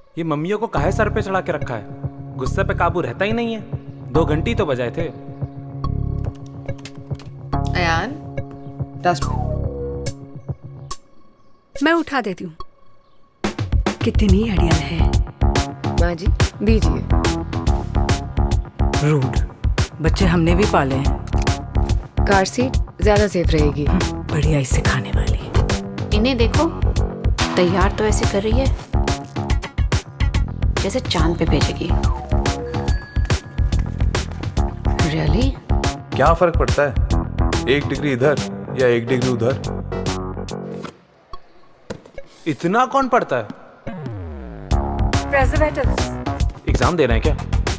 ये मम्मियों को काहे सर पे चढ़ा के रखा है? गुस्से पे काबू रहता ही नहीं है। 2 घंटे तो बजाए थे। अयान, मैं उठा देती हूँ। कितनी अड़ियल है। माँ जी दीजिए। रूड। बच्चे हमने भी पाले हैं। कार सीट ज्यादा सेफ रहेगी। बढ़िया ही सिखाने वाली। इन्हें देखो, तैयार तो ऐसे कर रही है जैसे चांद पे भेजेगी। रियली? क्या फर्क पड़ता है 1 डिग्री इधर या 1 डिग्री उधर? इतना कौन पढ़ता है? प्रेजर्वेटिव्स। एग्जाम दे रहे हैं क्या?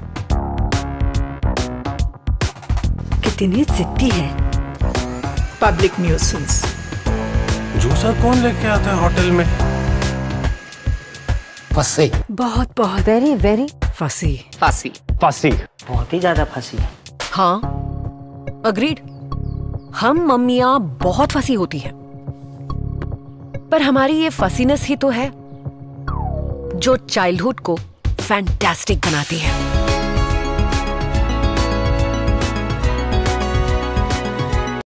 कितनी जिद्दी है। Public nuisance. जूसर कौन लेके आता है होटल में? फंसी। बहुत बहुत वेरी वेरी फंसी। फंसी। फंसी। बहुत ही ज्यादा फंसी। हाँ, अग्रीड। हम मम्मियाँ बहुत फंसी होती हैं, पर हमारी ये फसीनेस ही तो है जो चाइल्डहुड को फैंटास्टिक बनाती है।